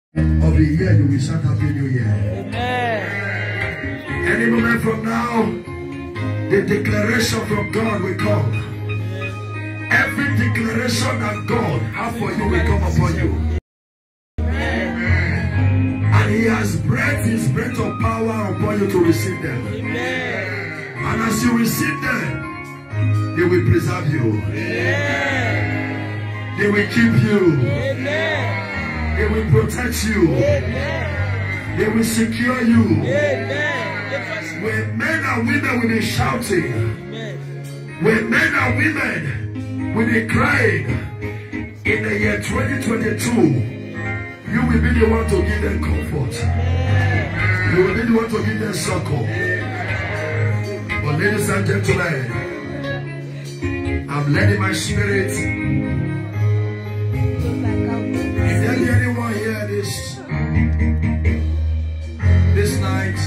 of the year, you will shout Happy New Year. Amen. Any moment from now, the declaration from God will come. Every declaration that God has for you will come upon you. And He has breathed His breath of power upon you to receive them. And as you receive them, He will preserve you. They will keep you. They will protect you. They will secure you. When men and women will be shouting, when men and women will be crying, in the year 2022, you will be the one to give them comfort. You will be the one to give them succor. But ladies and gentlemen, I'm letting my spirit. Is there anyone here this night,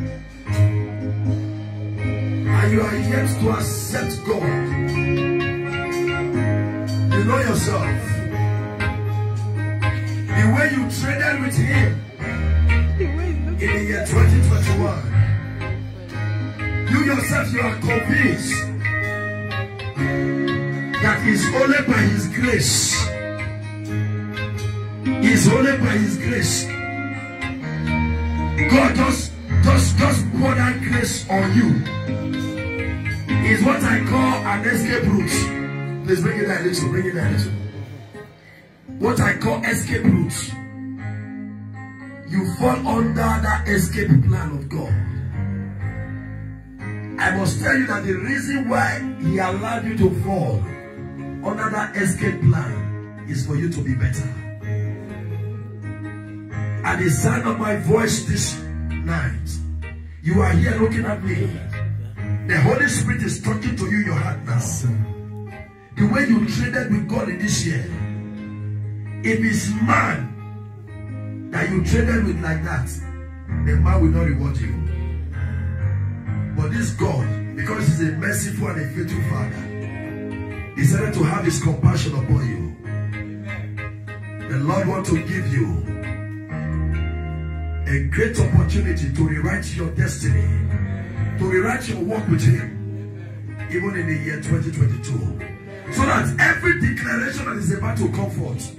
and you are yet to accept God? You know yourself. The way you traded with Him in the year 2021, you yourself, you are convinced that it's only by His grace. It's only by His grace. God just pour that grace on you. It's what I call an escape route. Please bring it down a little. Bring it down a little. What I call escape route. You fall under that escape plan of God. I must tell you that the reason why He allowed you to fall under that escape plan is for you to be better. At the sound of my voice this night, you are here looking at me. The Holy Spirit is talking to you in your heart now. The way you traded with God in this year, if it's man that you traded with like that, the man will not reward you. But this God, because He's a merciful and a faithful Father, decided to have His compassion upon you. The Lord wants to give you a great opportunity to rewrite your destiny, to rewrite your walk with Him, even in the year 2022. So that every declaration that is about to come forth,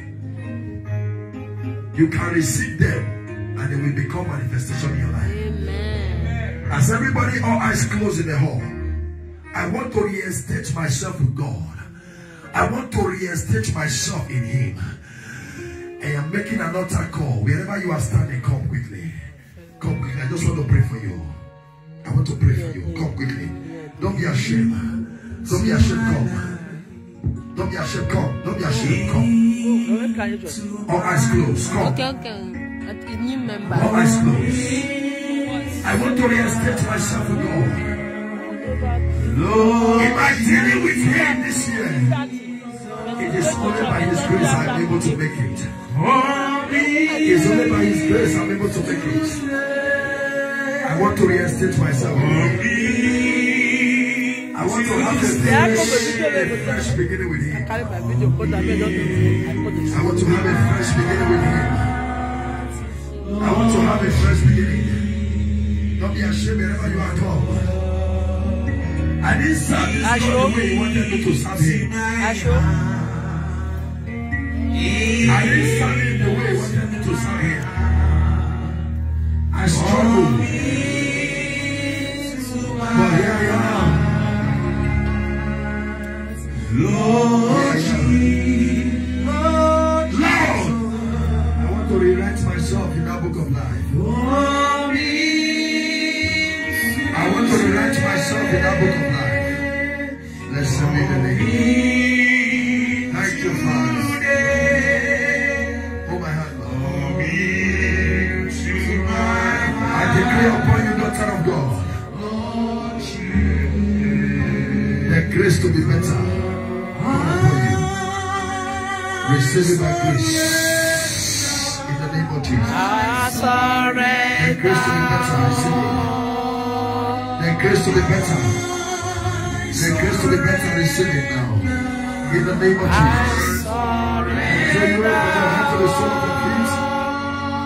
you can receive them and they will become manifestation in your life. Amen. As everybody, all eyes closed in the hall, I want to reinstate myself with God. I want to reinstate myself in Him. I am making an altar call. Wherever you are standing, come quickly. Come quickly. I just want to pray for you. I want to pray for you. Come quickly. Don't be ashamed. Don't be ashamed. Come. Don't be ashamed. Come. Don't be ashamed. Come. All eyes closed. Come. All eyes closed. I want to reinstate myself with God. Lord, if I dealing with Him this year, it is only by His grace I'm able to make it. It is only by His grace I'm able to make it. I want to reinstate myself. I want to have a fresh beginning with Him. I want to have a fresh beginning with Him. I want to have a fresh beginning. Don't be ashamed wherever you are called. I didn't serve this God the way He wanted me to serve Him. I didn't serve Him the way He wanted me to serve Him. I struggled. But here I am. Lord, I want to rewrite myself in that book of life. I want to rewrite myself in that book of life. Let's submit the name. Thank you, Father. Hold my hand, Lord. I declare upon you, daughter of God, the grace to be better. Receive it by grace. In the name of Jesus. The grace to be better. Receive it. The grace to be better. The grace to be better. Receive it now. In the name of Jesus. So you open your hand to the soul of your feet.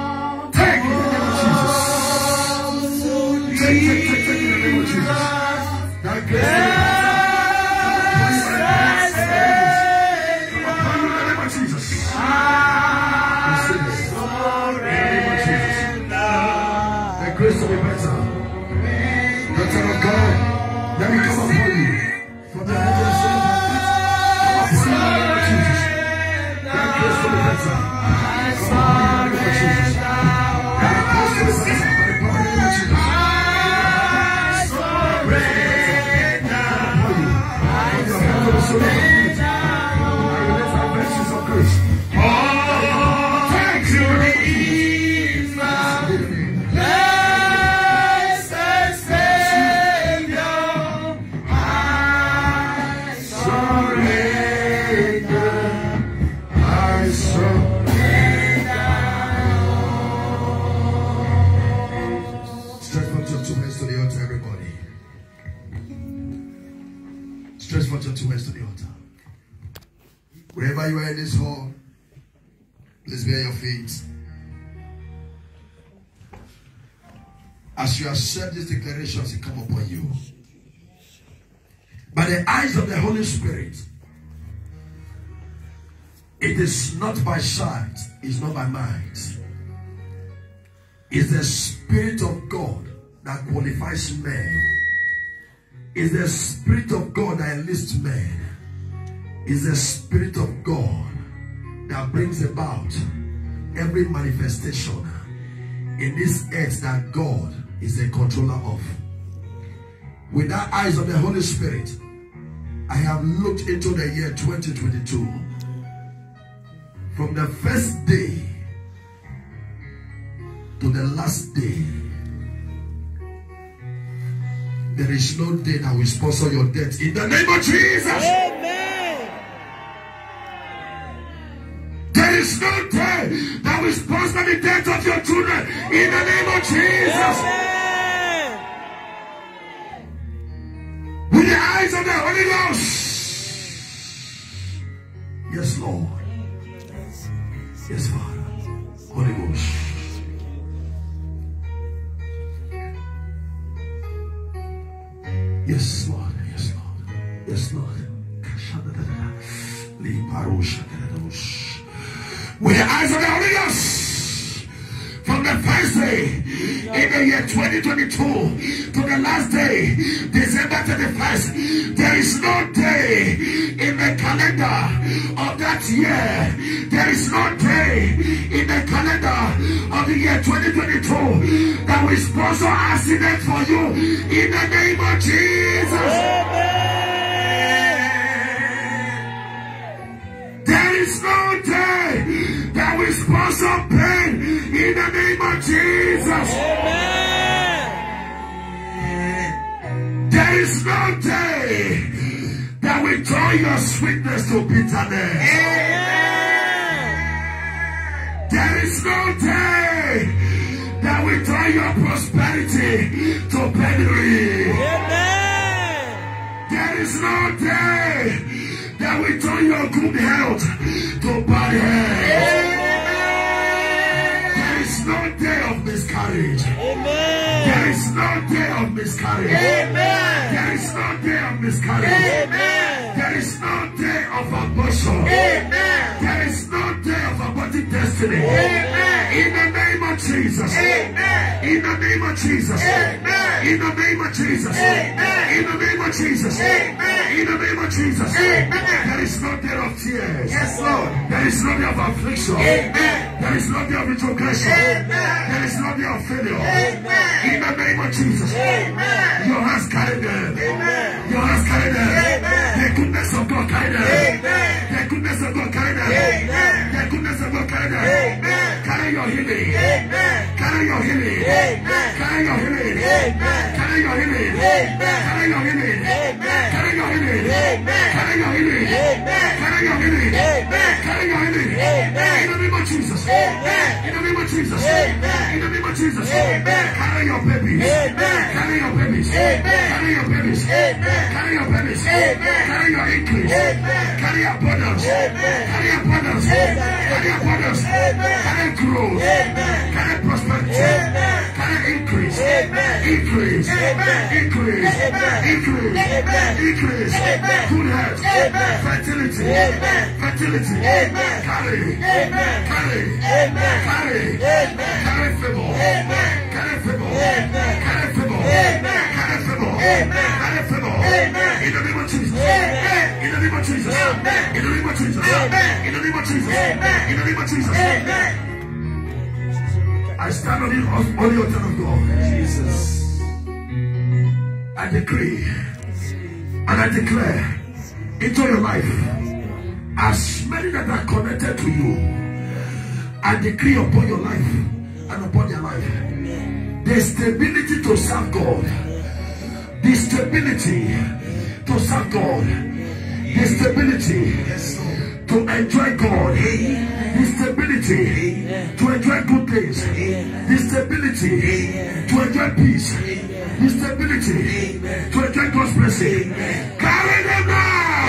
to be better. Daughter of God, let me come upon you. From the head of the soul of my feet. Come upon you in the name of Jesus. That grace to be better. Come upon you in the name of Jesus. That grace to be better. By the power in the name of Jesus. Wherever you are in this hall, please be on your feet. As you accept these declarations, they come upon you. By the eyes of the Holy Spirit, it is not by sight, it's not by might. It's the Spirit of God that qualifies men. It's the Spirit of God that enlists men. Is the Spirit of God that brings about every manifestation in this earth that God is the controller of. With the eyes of the Holy Spirit, I have looked into the year 2022. From the first day to the last day, there is no day that will sponsor your death in the name of Jesus. Amen. There is no day that will sponsor the death of your children in the name of Jesus. Amen. With the eyes of the Holy Ghost. Yes, Lord. Yes, Father. Holy Ghost. Yes, Lord. Yes, Lord. Yes, Lord. With the eyes of the Holy Ghost, from the first day in the year 2022 to the last day, December 31st, there is no day in the calendar of that year. There is no day in the calendar of the year 2022 that will sponsor accident for you in the name of Jesus. There is no day that will sponsor pain in the name of Jesus. Amen. There is no day that will turn your sweetness to bitterness. Amen. There is no day that will turn your prosperity to penury. Amen. There is no day that will turn your good health to bad health. There is no day of miscarriage. Amen. There is no day of miscarriage. Amen. There is no day of miscarriage. Amen. There is no day of abortion. Amen. There is no day of aborted destiny. Amen. In the name of Jesus. Amen. In the name of Jesus. Amen. In the name of Jesus. Amen. In the name of Jesus. Amen. In the name of Jesus. Amen. There is no day of tears. Yes, Lord. There is no day of affliction. Amen. There is no day of retrogression. Amen. There is no day of failure. Amen. In the name of Jesus. Amen. Your hands carry them. Amen. Your hands carry them. Amen. The goodness of God carry them. Amen. The goodness of God carry them. Amen. The goodness of God carry them. Amen. Carry your healing. Amen. Carry your healing. Amen. Carry your healing. Amen. Carry your healing. Amen. Carry your healing. Amen. Carry your healing. Amen. Carry your healing. Amen. Carry your healing. Amen. Carry your healing. Amen. In the name of Jesus. Amen. In the name of Jesus. Amen. In the name of Jesus. Amen. Carry your babies. Amen. Carry your babies. Amen. Carry your babies. Amen. Carry your babies. Amen. Carry your increase. Amen. Carry abundance. Amen. Carry abundance. Amen. Carry abundance. Amen. Carry growth. Amen. Carry prosperity. Amen. Carry increase. Amen. Increase. Amen. Increase. Amen. Increase. Amen. Increase. Amen. Good health. Amen. Fertility. Amen. Fertility. Amen. Carry. Amen. Carry. Amen. Carry. Amen. Carry favor. Amen. Carry favor. Amen. In the name of Jesus. In the name of Jesus. In the name of Jesus. I stand on the altar of God. Jesus. I decree and I declare into your life, as many that are connected to you, I decree upon your life and upon your life the stability to serve God, the stability to serve God, the stability to enjoy God, the stability to enjoy good things, the stability to enjoy peace, the stability to enjoy God's blessing. Carry them now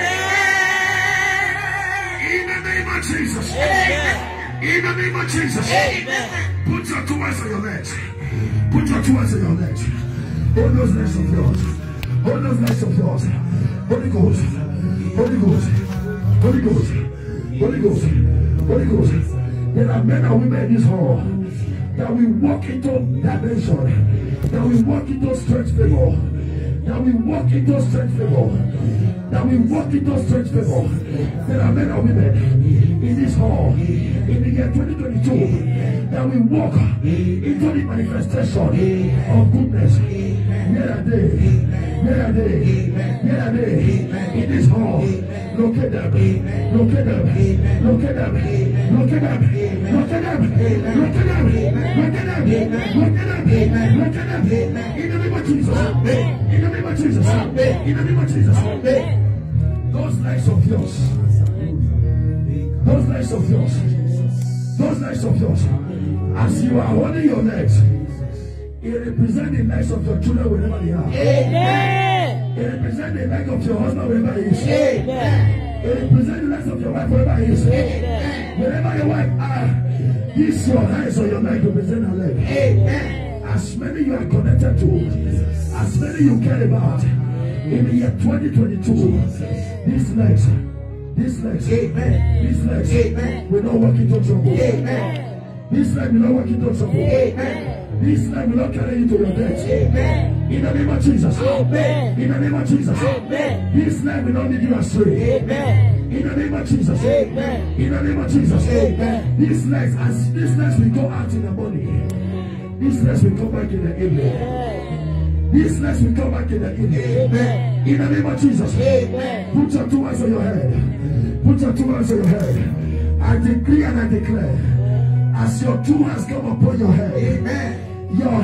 in the name of Jesus. In the name of Jesus. Put your two hands on your legs. Put your two hands on your legs. Hold those legs of yours. Hold those legs of yours. Holy Ghost. Holy Ghost. Holy Ghost. Holy Ghost. Holy Ghost. There are men and women in this hall that will walk into dimension, that will walk into strength favor, that will walk into strength favor, that will walk into strength favor. There are men and women in this hall in the year 2022 that will walk into the manifestation of goodness. Where are they? Where are they? Where are they? In this hall. Locate them. Locate them. Locate them. Locate them. Locate them. Locate them. Locate them. Locate them. Locate them. In the name of Jesus. In the name of Jesus. In the name of Jesus. Those lights of yours. Those lights of yours. Those lights of yours. As you are holding your legs, it represents the lives of your children wherever they are. Amen. It represents the life of your husband wherever he is. Amen. It represents the life of your wife wherever he is. Amen. Wherever your wife are, this your hands or your leg represent her leg. Amen. As many you are connected to, as many you care about, in the year 2022, these legs, amen. These legs, amen, will not walk into trouble. Amen. This life will not walk into trouble. Amen. This life will not carry you to your death. Amen. In the name of Jesus. Amen. In the name of Jesus. Amen. This life will not lead you astray. Amen. In the name of Jesus. Amen. In the name of Jesus. Amen. These lives, as these lives will go out in the morning, these lives will come back in the evening. These lives will come back in the evening. Amen. In the name of Jesus. Amen. Put your two hands on your head. Put your two hands on your head. I decree and I declare, as your two hands come upon your head, amen, your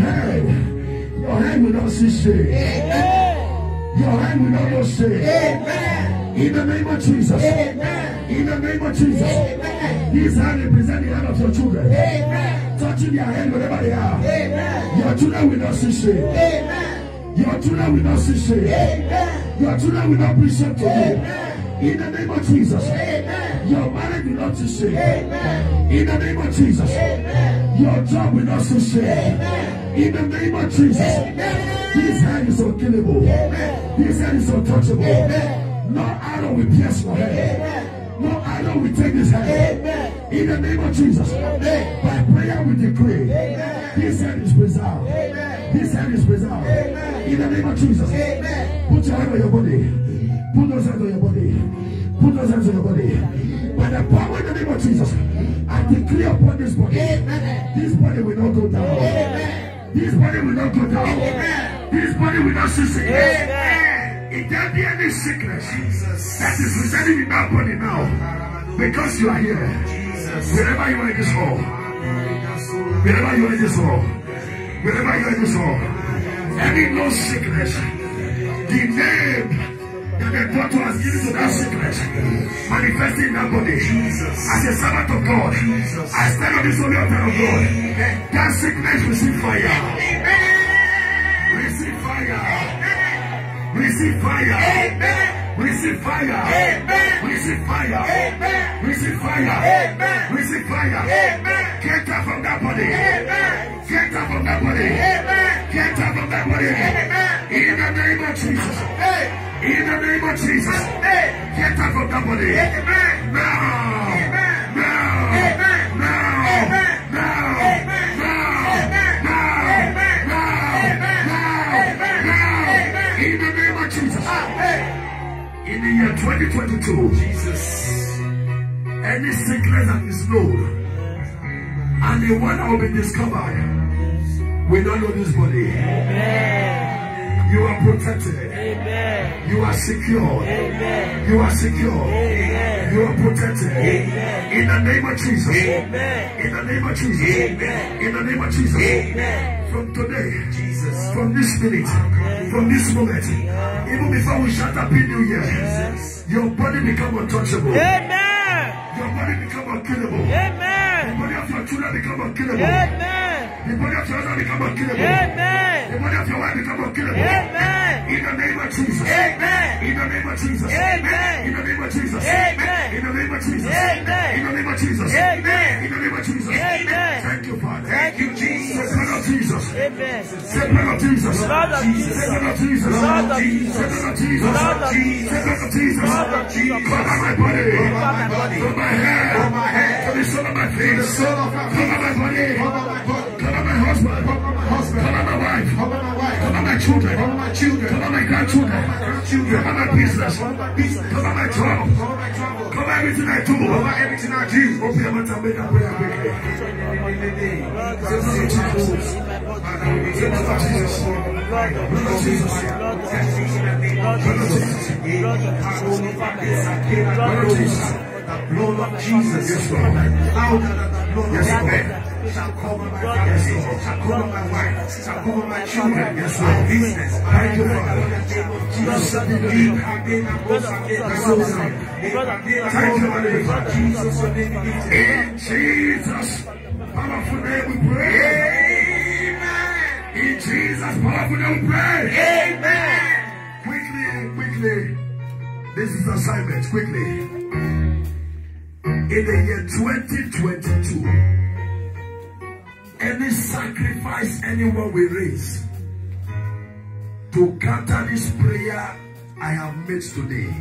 head will not see shame. Amen. Your head will not know shame. Amen. In the name of Jesus. Amen. In the name of Jesus. Amen. This hand represents the hand of your children. Amen. Touching their head wherever they are. Amen. Your children will not see shame. Amen. Your children will not see shame. Amen. Your children will not bring shame to you. Amen. In the name of Jesus. Amen. Your marriage will not see shame. Amen. In the name of Jesus. Amen. Your job will not see shame. Amen. In the name of Jesus. Amen. This hand is unkillable. Amen. This hand is untouchable. Amen. No arrow will pierce your head. Amen. No arrow will take this hand. Amen. In the name of Jesus. Amen. By prayer we decree. Amen. This hand is preserved. Amen. This hand is preserved. Amen. In the name of Jesus. Amen. Put your hand on your body. Put those hands on your body. Put those hands on your body. By the power in the name of Jesus, I declare upon this body. Amen. This body will not go down. Amen. This body will not go down. Amen. This body will not cease. Amen. If there be any sickness that is residing in that body now, because you are here, wherever you are in this hall, wherever you are in this hall, wherever you are in this hall, any low sickness, the name that the doctor has given to that sickness manifesting in that body, as a servant of God, I stand on this holy altar of God. That sickness receive fire. Receive fire. Receive fire. Receive fire. Receive fire. Receive fire. Receive fire. Get out from that body. Get out from that body. Get out from that body. In the name of Jesus. In the name of Jesus. Get out from that body. Now. In In the year 2022, Jesus. any sickness that is known and the one that will be discovered, we don't know this body. Amen. You are protected. Amen. You are secure. Amen. You are secure. Amen. You are protected. Amen. In the name of Jesus. Amen. In the name of Jesus. Amen. In the name of Jesus. Amen. From today, Jesus. from this minute, from this moment, even before we shut up in New Year, your body become untouchable. Amen. Your body become unkillable. Amen. The body of your children become unkillable. Amen. The body of your husband become unkillable. Amen. The body of your wife become unkillable. Amen. In the name of Jesus. Amen. In the name of Jesus. Amen. In the name of Jesus. Amen. In the name of Jesus. Amen. In the name of Jesus. Amen. In the name of Jesus. Amen. Thank you, Father. Thank you, Jesus. Say blood of Jesus. Amen. Say blood of Jesus. Blood of Jesus. Say blood of Jesus. Blood of Jesus. Say blood of Jesus. Blood of Jesus. Say blood of Jesus. Blood of Jesus. Cover my body. Cover my body. From my head. From my head. To the sole of my feet. To the sole of my feet. Cover my body. Cover my body. Cover my husband. Cover my husband. Cover my wife. Cover my wife. Cover my children. Cover my children. Cover my grandchildren. Grandchildren. Cover my business. Cover my business. Cover my job. Cover my trouble. Cover everything I do. Cover everything I do. Open your mouth and make that prayer quickly. The blood of Jesus is louder than the blood of Abel. Shall cover my family, shall cover my wife, shall cover my children, my business. Thank you, Father. In Jesus' powerful name we pray. Amen. In Jesus' powerful name we pray. Amen. Quickly. This is assignment. Quickly. In the year 2022, any sacrifice anyone will raise to counter this prayer I have made today,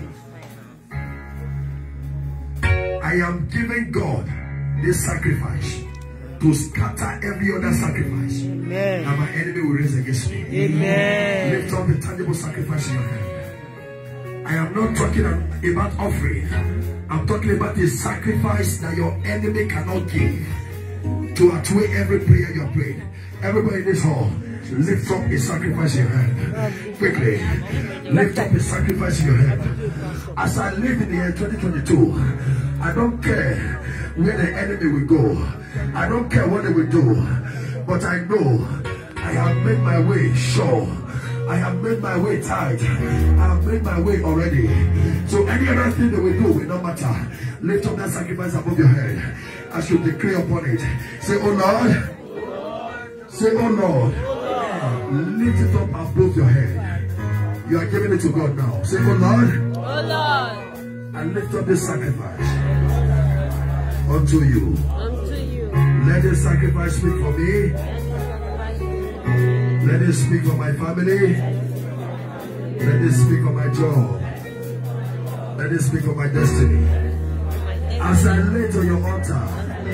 I am giving God this sacrifice to scatter every other sacrifice Amen. that my enemy will raise against me. Amen. Lift up a tangible sacrifice in your hand. I am not talking about offering. I'm talking about a sacrifice that your enemy cannot give to outweigh every prayer you are praying. Everybody in this hall, lift up a sacrifice in your hand. Quickly, lift up a sacrifice in your hand. As I live in the year 2022, I don't care where the enemy will go. I don't care what they will do. But I know I have made my way sure. I have made my way tight. I have made my way already. So any other thing they will do will not matter. Lift up that sacrifice above your head as you declare upon it. Say, oh Lord. Say, oh Lord. Lift it up above your head. You are giving it to God now. Say, oh Lord. Oh Lord. And lift up this sacrifice unto you. Unto you. Let this sacrifice speak for me. Let it speak for my family. Let it speak for my job. Let it speak for my destiny. As I lay to your altar,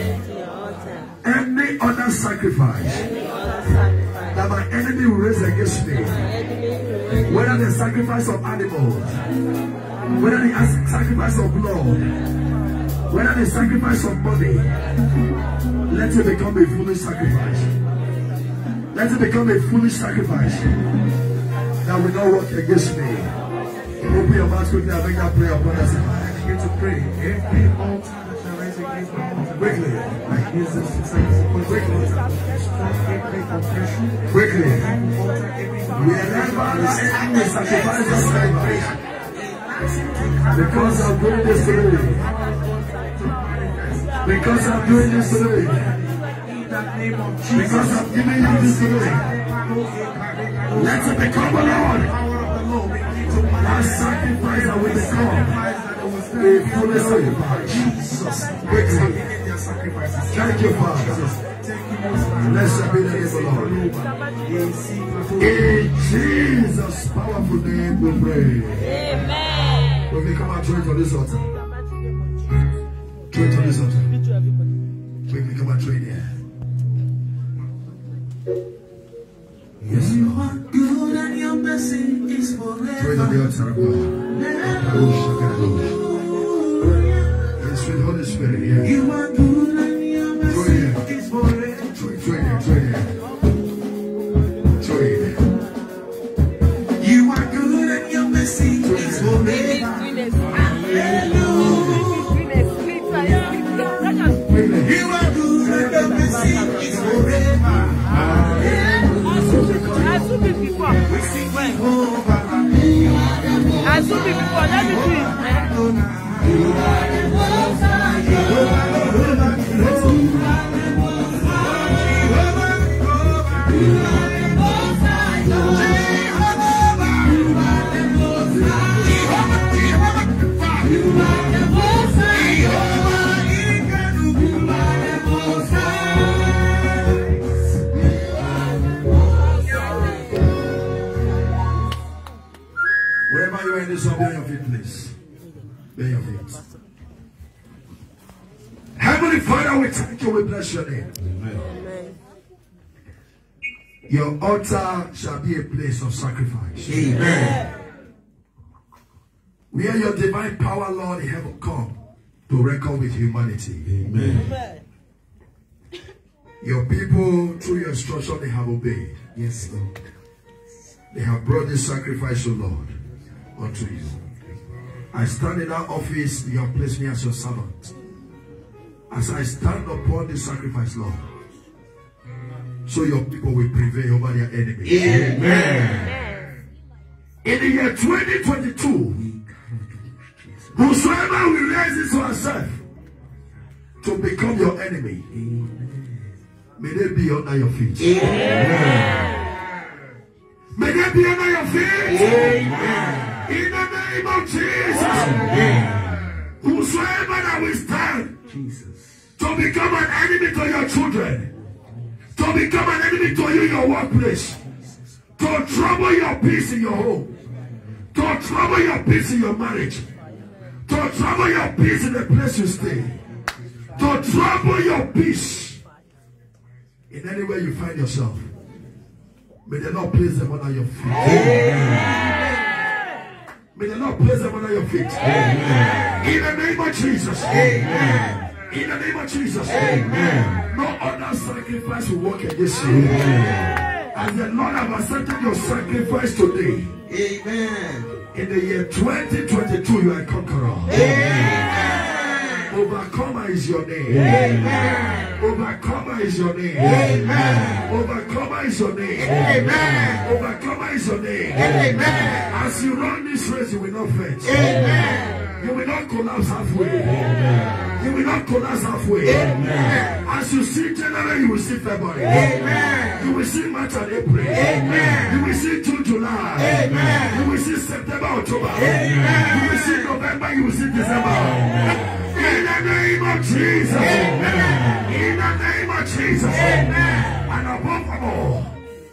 any other sacrifice that my enemy will raise against me, whether the sacrifice of animals, whether the sacrifice of blood, whether the sacrifice of money, let it become a foolish sacrifice. Let it become a foolish sacrifice that will not work against me. Open your mouth quickly and make that prayer upon us. Begin to pray. Every altar that shall rise against my altar. Quickly. Quickly. Wherever the enemy sacrifice of sacrifice, because I'm doing this today. Because I'm doing this today. Because I'm giving you this today. Let it become a Lord. That sacrifice that will become a full sacrifice. Quickly. Thank you, Father. Blessed be the name of the Lord. In Jesus' powerful name we pray. Amen. When we come and join for this altar. Join for this altar. When we come and join here. Yes, you are good and your mercy is forever. Join on the altar of God. Yes, with Holy Spirit, yeah. You are good and your mercy is forever. You are good and your mercy is forever. You are good and your mercy is forever. We sing Jehovah. Wherever you are in this, be on your feet, please. Be on your feet. Heavenly Father, we thank you, we bless your name. Amen. Your altar shall be a place of sacrifice. Amen. Where your divine power, Lord, in heaven come to reckon with humanity. Amen. Your people, through your instruction, they have obeyed. Yes, Lord. They have brought this sacrifice, O Lord, unto you. I stand in that office, you have placed me as your servant. As I stand upon this sacrifice, Lord, so your people will prevail over their enemies. Amen. In the year 2022, whosoever will raise his own self to become your enemy, may they be under your feet. Amen. May they be under your feet. Amen. In the name of Jesus. Amen. Whosoever that will stand Jesus. to become an enemy to your children, to become an enemy to you in your workplace, to trouble your peace in your home, to trouble your peace in your marriage, to trouble your peace in the place you stay, to trouble your peace in any way you find yourself. May the Lord place them under your feet. Amen. May the Lord place them under your feet. Amen. In the name of Jesus. Amen. In the name of Jesus. Amen. No other sacrifice will work against you. Amen. As the Lord have accepted your sacrifice today, Amen. in the year 2022, you are a conqueror. Amen. Overcomer is your name. Amen. Overcomer is your name. Amen. Overcomer is your name. Amen. Overcomer is your name. Amen. As you run this race, you will not faint. Amen. You will not collapse halfway. Amen. You will not collapse halfway. Amen. As you see January, you will see February. Amen. You will see March and April. Amen. You will see June, July. Amen. You will see September, October. Amen. You will see November. You will see December. In the name of Jesus. Amen. In the name of Jesus. Amen. And above all,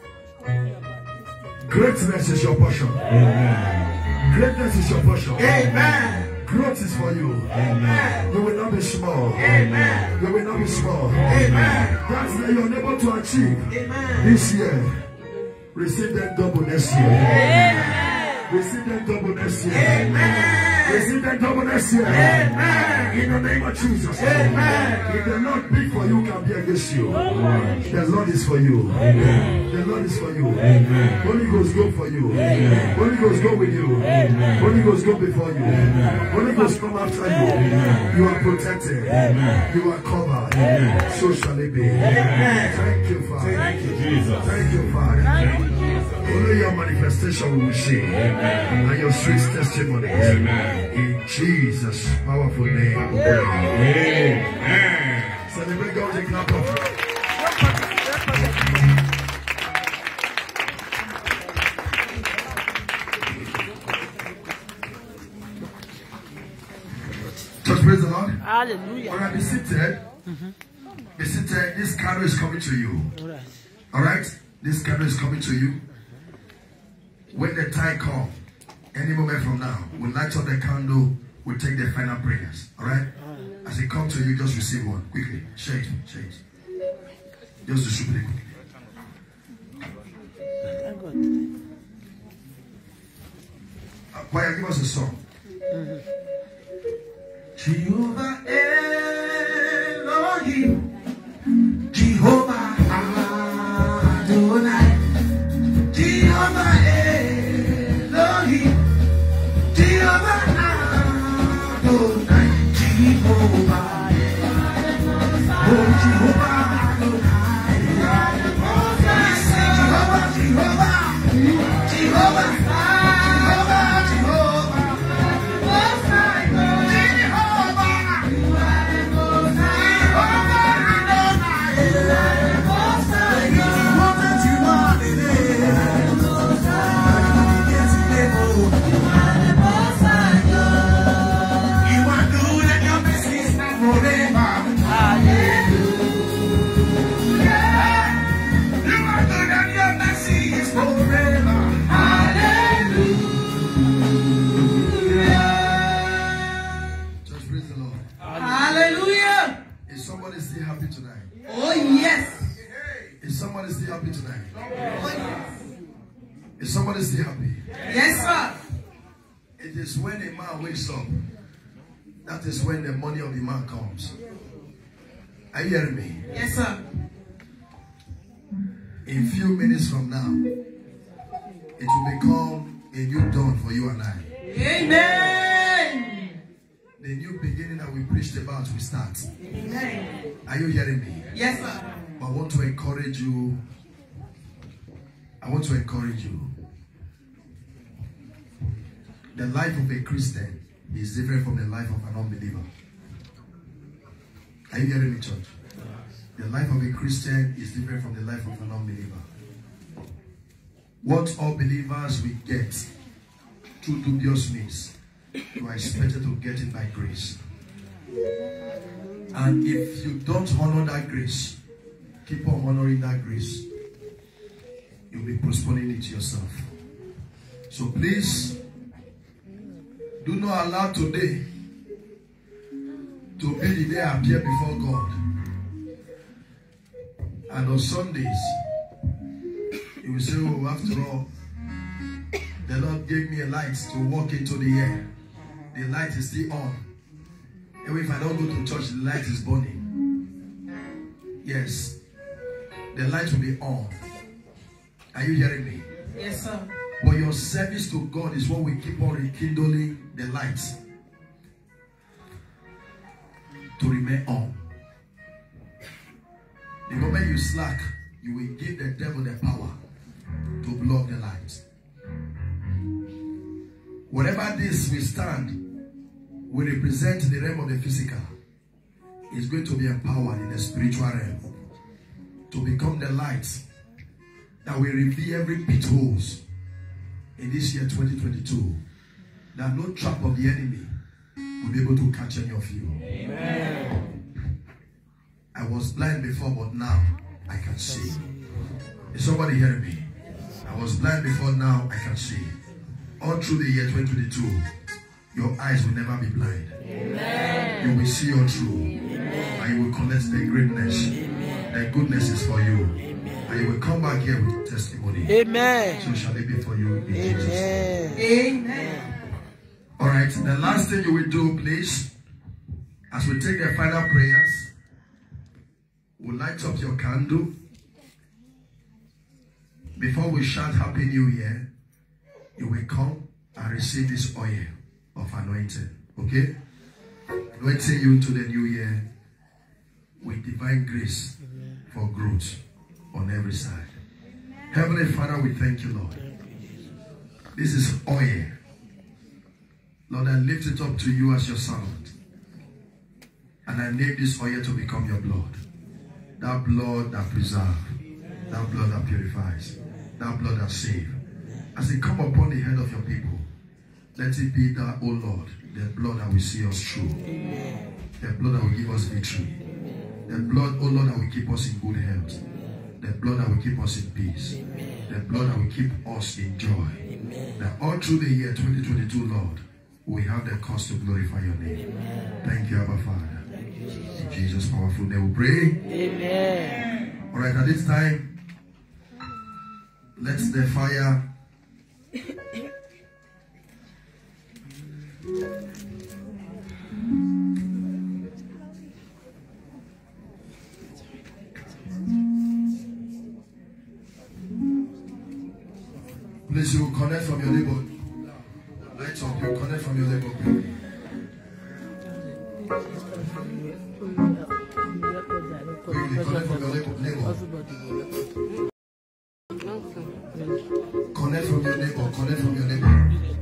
greatness is your portion. Amen. Greatness is your portion. Amen. Growth is for you. Amen. You will not be small. Amen. You will not be small. Amen. That's what you're able to achieve Amen. this year. Receive them double next year. Amen. Receive them double next year. Amen. Receive them double next year. Amen. In the name of Jesus. Amen. If the Lord be for you, can be against you. Amen. The Lord is for you. Amen. The Lord is for you. Amen. Holy Ghost go for you. Amen. Holy Ghost go with you. Amen. Holy Ghost go before you. Amen. Holy Ghost come after you. Amen. You are protected. Amen. You are covered. Amen. So shall it be. Amen. Thank you, Father. Thank you, Jesus. Thank you, Father. Thank you, Jesus. Only your manifestation we will see. Amen. And your sweet testimonies. Amen. In Jesus' powerful name. Amen. Celebrate God with a clap of. Just praise the Lord. Hallelujah. All right, be seated. Be seated. This candle is coming to you. All right? This candle is coming to you. When the time comes, any moment from now, we'll light up the candle. We'll take the final prayers. All right? As it comes to you, just receive one. Quickly. Share it. Share it. Just distribute it quickly. Choir, give us a song. Jehovah Elohim, Jehovah Adonai, Jehovah Elohim, Jehovah Adonai, Jehovah, oh Jehovah Adonai, Jehovah, Jehovah, Jehovah, Is somebody still happy? Yes, sir. It is when a man wakes up, that is when the money of the man comes. Are you hearing me? Yes, sir. In few minutes from now, it will become a new dawn for you and I. Amen. The new beginning that we preached about will start. Amen. Are you hearing me? Yes, sir. I want to encourage you. The life of a Christian is different from the life of an unbeliever. Are you hearing me, church? The life of a Christian is different from the life of an unbeliever. What all believers will get through dubious means, you are expected to get it by grace. And if you don't honor that grace, keep on honoring that grace, you'll be postponing it yourself. So please, do not allow today to be the day I appear before God. And on Sundays, you will say, oh, after all, the Lord gave me a light to walk into the air. The light is still on. And if I don't go to church, the light is burning. Yes, the light will be on. Are you hearing me? Yes, sir. But your service to God is what we keep on rekindling the lights to remain on. The moment you slack, you will give the devil the power to block the light. Whatever this we stand, we represent the realm of the physical. Is going to be empowered in the spiritual realm to become the light that will reveal every pit holes in this year 2022, that no trap of the enemy will be able to catch any of you. Amen. I was blind before, but now I can see. Is somebody hearing me? I was blind before, now I can see. All through the year 2022, your eyes will never be blind. Amen. You will see all through. Amen. And you will collect the greatness. Amen. The goodness is for you. Amen. And you will come back here with testimony. Amen. So shall it be for you in Jesus' name. Amen. Alright, the last thing you will do, please, as we take the final prayers, we'll light up your candle. Before we shout Happy New Year, you will come and receive this oil of anointing. Okay? Anointing you to the new year with divine grace for growth on every side. Heavenly Father, we thank you, Lord. This is oil. Lord, I lift it up to you as your servant. And I name this oil to become your blood. That blood that preserves. That blood that purifies. That blood that saves. As it come upon the head of your people, let it be that, oh Lord, the blood that will see us through. Amen. The blood that will give us victory. Amen. The blood, oh Lord, that will keep us in good health. Amen. The blood that will keep us in peace. Amen. The blood that will keep us in joy. Amen. That all through the year 2022, Lord, we have the cause to glorify your name. Amen. Thank you, Abba Father. Thank you, Jesus. In Jesus' powerful name we pray. Amen. All right, at this time, let the fire Please, you connect from your neighbor. Lights up, you connect from your neighbor. Quickly, connect from your neighbor. Connect from your neighbor. Connect from your neighbor.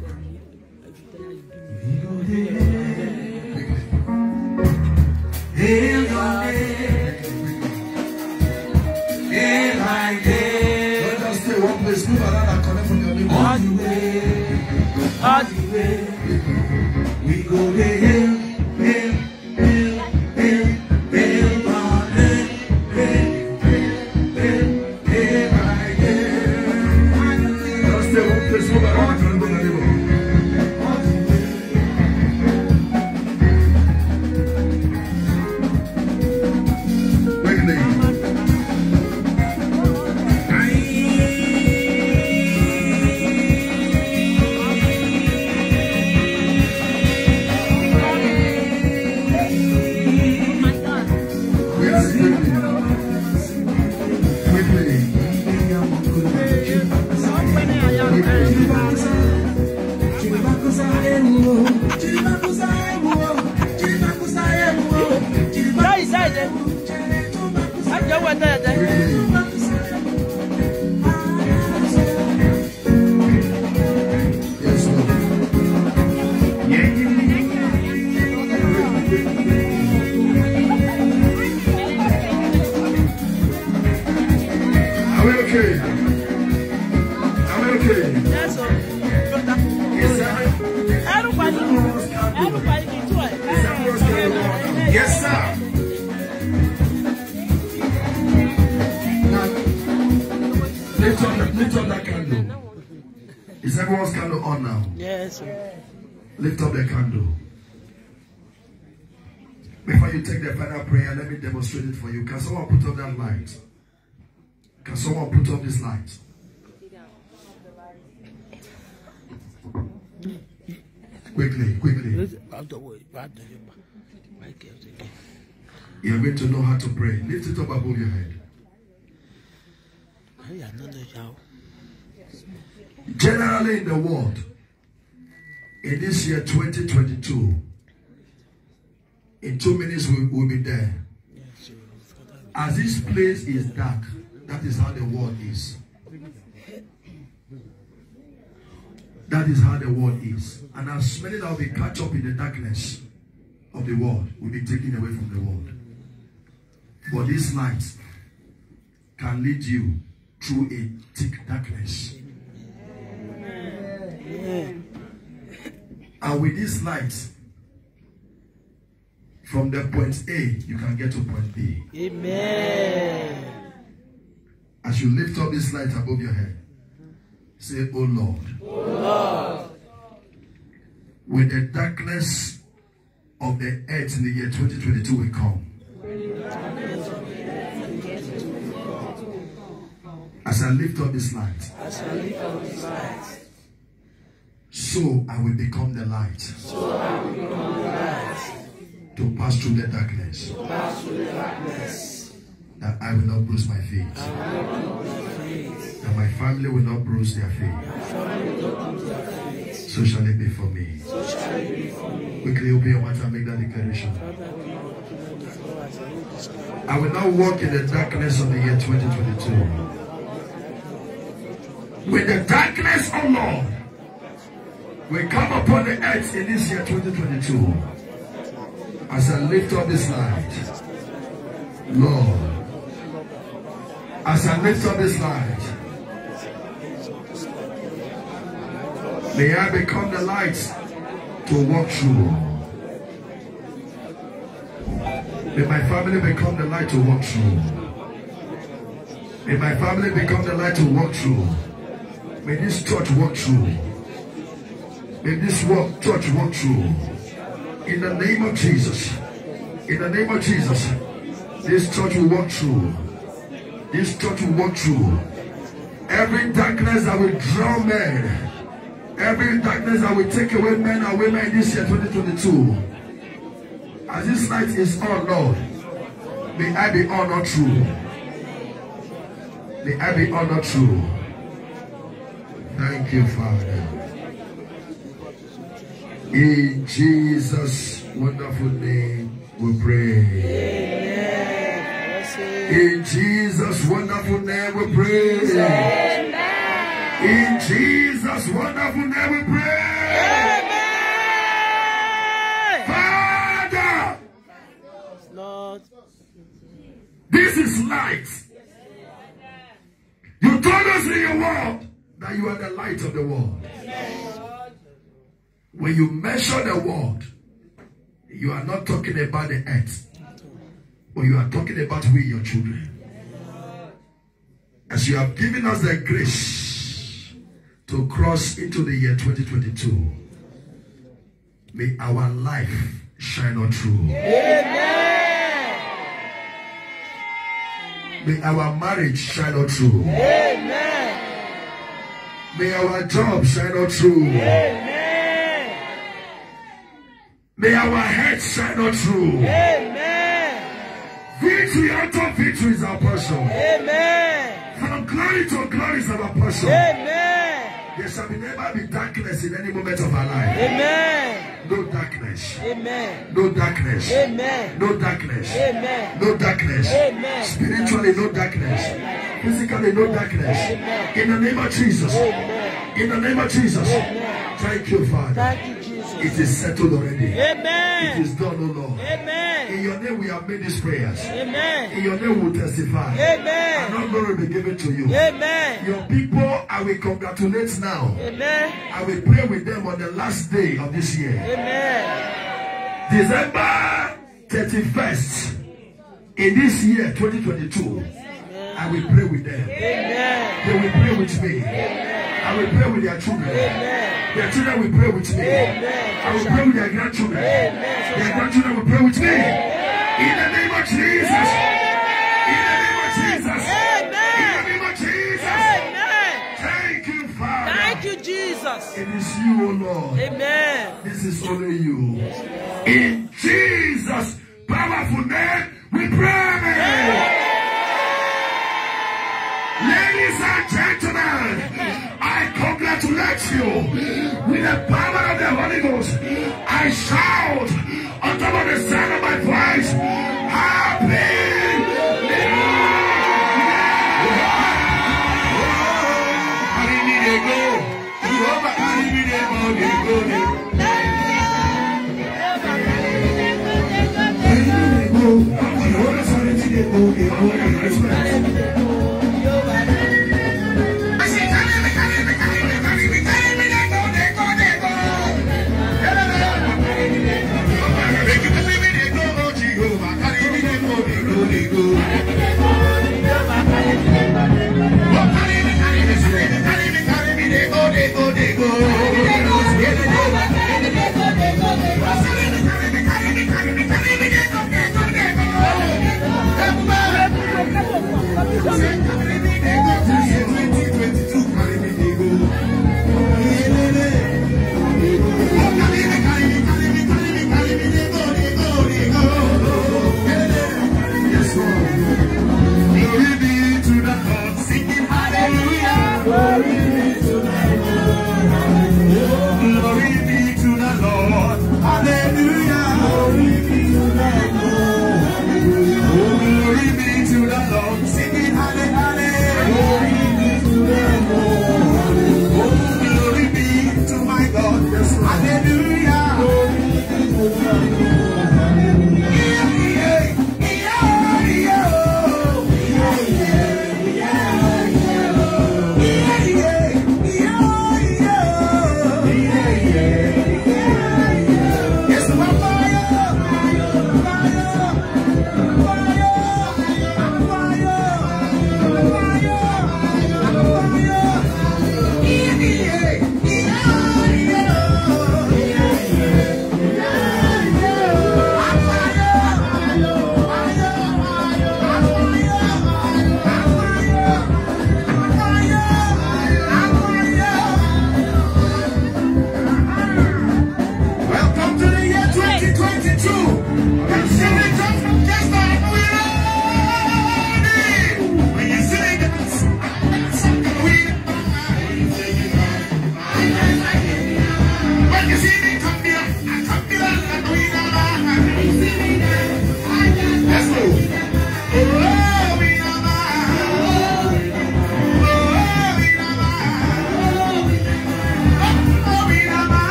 Don't just stay one place. Move around and connect from your neighbor. All the way. We go there. Yes, sir. Now, lift up that candle. Is everyone's candle on now? Yes, sir. Lift up the candle. Before you take the final prayer, let me demonstrate it for you. Can someone put up that light? Can someone put up this light? Quickly, quickly. You are going to know how to pray. Lift it up above your head. Generally in the world, in this year 2022, in 2 minutes we'll be there. As this place is dark, that is how the world is. That is how the world is. And as many that will be catch up in the darkness of the world will be taken away from the world. But this light can lead you through a thick darkness. And with this light, from the point A, you can get to point B. Amen. As you lift up this light above your head, say, "Oh Lord, oh Lord, with the darkness of the earth in the year 2022 will come. As I lift up this light, so I will become the light. To pass through the darkness. That I will not bruise my feet. That my family will not bruise their feet. So shall it be for me." Quickly open your mouth and make that declaration. I will not walk in the darkness of the year 2022. With the darkness, oh Lord, will come upon the earth in this year 2022. As I lift up this light, Lord, as I lift up this light, may I become the light to walk through. May my family become the light to walk through. May my family become the light to walk through. May this church walk through. May this church walk through. In the name of Jesus. In the name of Jesus. This church will walk through. This church will walk through. Every darkness that will draw men. Every darkness that will take away men and women in this year 2022. As this light is on, Lord, may I be honored true. May I be honored true. Thank you, Father. In Jesus' wonderful name we pray. In Jesus' wonderful name we pray. In Jesus' wonderful name we pray. Father, Lord. This is light. You told us in your word that you are the light of the world. When you measure the world, you are not talking about the earth, but you are talking about we, your children. As you have given us the grace to cross into the year 2022, may our life shine on through. May our marriage shine on through. May our job shine on through. May our head shine on through. Victory after victory is our portion. From glory to glory is our portion. There shall never be darkness in any moment of our life. No darkness. No darkness. No darkness. No darkness. Spiritually, no darkness. Physically, no darkness. In the name of Jesus. In the name of Jesus. Thank you, Father. Thank you, Jesus. It is settled already. Amen. It is done, O Lord. Amen. In your name we have made these prayers. Amen. In your name we will testify. Amen. And all glory will be given to you. Amen. Your people, I will congratulate now. Amen. I will pray with them on the last day of this year. Amen. December 31st in this year 2022. I will pray with them. Amen. They will pray with me. I will pray with their children. Their children will pray with me. I will pray with their grandchildren. Their grandchildren will pray with me. In the name of Jesus. In the name of Jesus. In the name of Jesus. Thank you, Father. Thank you, Jesus. It is you, O Lord. Amen. This is only you. In Jesus' powerful name, we pray. Ladies and gentlemen, I congratulate you with the power of the Holy Ghost. I shout on top of the sound of my voice, Happy New Year.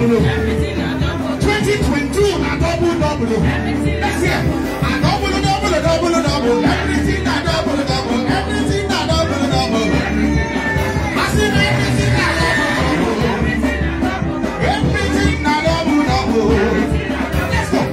double. 2022 na double. Next year, a double. Everything na double. Everything na double. I see everything na double. Everything na double. Let's go.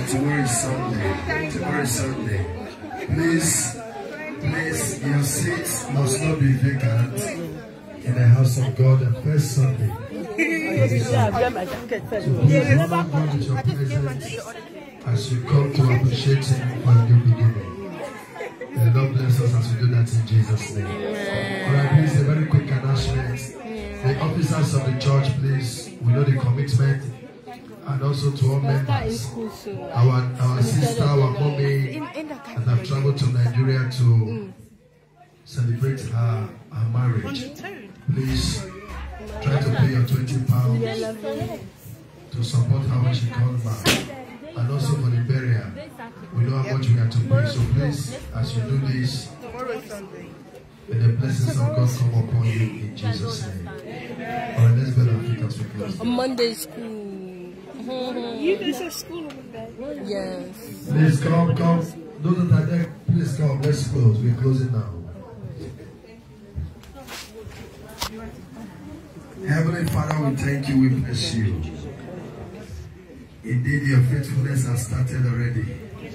tomorrow is Sunday. Tomorrow is Sunday. Please, your seats must not be vacant in the house of God the first Sunday. So please welcome God with your presence as you come to appreciate Him for a new beginning. The Lord bless us as we do that in Jesus' name. Alright, please, a very quick announcement. The officers of the church, please, we know the commitment, and also to all members. Our sister, our mommy, that have traveled to Nigeria to celebrate her marriage. Please try to pay your £20 to support her when she comes back. And also for the burial, we know how much we have to pay. So please, as you do this, may the blessings of God come upon you in Jesus' name. Alright, let's beg our feet as we close. On Monday school. You guys have school on Monday? Yes. Please come. Those that are there, please come. Let's close. We're closing now. Heavenly Father, we thank you, we bless you. Indeed, your faithfulness has started already.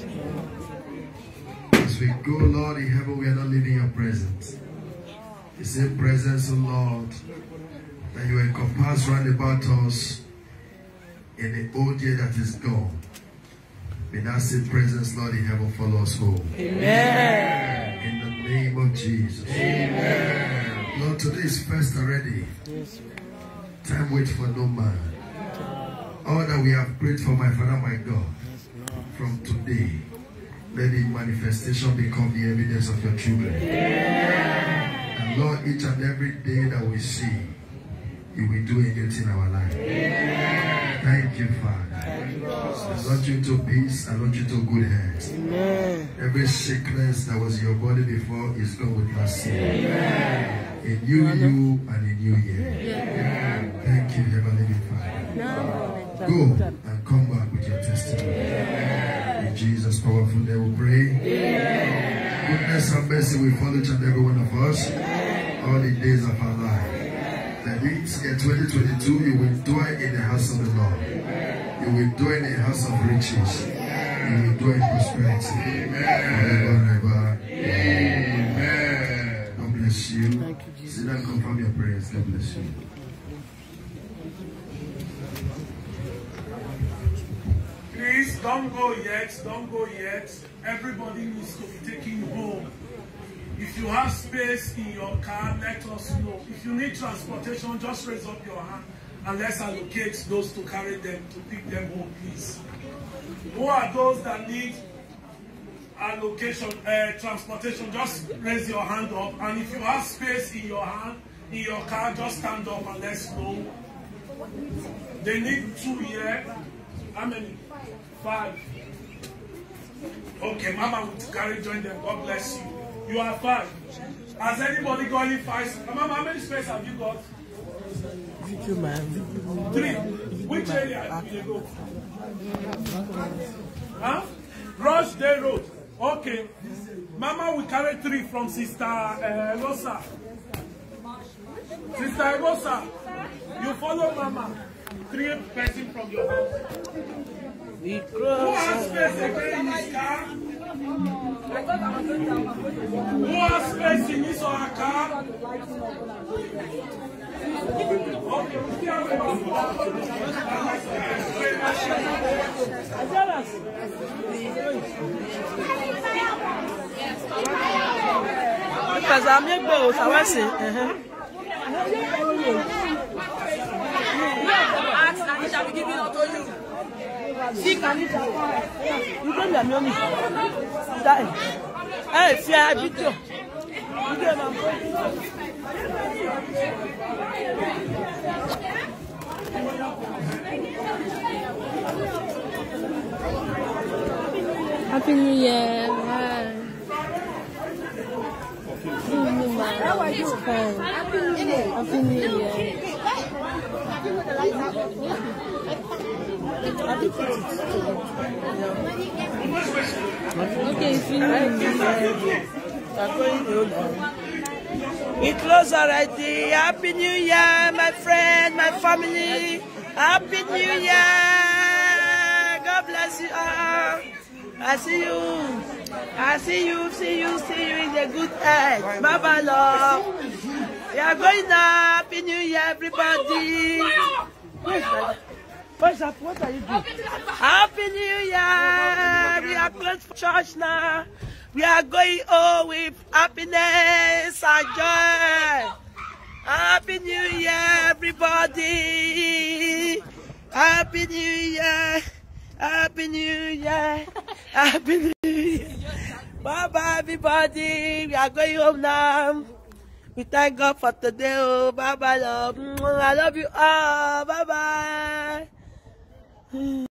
As we go, Lord, in heaven, we are not leaving your presence. The same presence, O Lord, that you encompass round about us in the old year that is gone. May that same presence, Lord, in heaven follow us home. Amen. In the name of Jesus. Amen. Lord, today is first already. Time waits for no man. All that we have prayed for, my Father, my God, from today, let the manifestation become the evidence of your children. And Lord, each and every day that we see, you will do anything in our life. Thank you, Father. I launch you into peace. I launch you into good health. Every sickness that was in your body before is gone with mercy. A new you and a new year. Thank you, Heavenly Father. Go and come back with your testimony. In Jesus' powerful name we pray. Goodness and mercy will follow each and every one of us all the days of our life. That this year 2022, you will dwell in the house of the Lord. You will dwell in the house of riches. You will dwell in prosperity. Forever and ever. Amen. God bless you. Sit down and confirm your prayers. God bless you. Please don't go yet. Don't go yet. Everybody needs to be taken home. If you have space in your car, let us know. If you need transportation, just raise up your hand and let's allocate those to carry them, to pick them home, please. Who are those that need allocation, transportation? Just raise your hand up. And if you have space in your hand, in your car, just stand up and let's know. They need 2 here. How many? 5. Okay, Mama will carry join them. God bless you. You are 5. Has anybody got any 5? Mama, how many space have you got? 3. Which area will you go? Huh? Rochdale Road. Okay. Mama will carry 3 from Sister Rosa. Sister Rosa, you follow Mama. 3 person from your house. Who has space again in his car? Who has space in his or her car? Okay, we still have Happy New Year. How are you? Fine. Happy New Year. Happy New Year. Okay, we close already. Happy New Year, my friend, my family. Happy New Year. God bless bless you all. I see you. I see you in the good health. Baba love. We are going now. Happy New Year, everybody. What's up? What are you doing? Happy New Year. We are close for church now. We are going home with happiness and joy. Happy New Year, everybody. Happy New Year. Happy New Year. Happy New Year. Bye-bye, everybody. We are going home now. We thank God for today. Oh, bye-bye, love. I love you all. Bye-bye.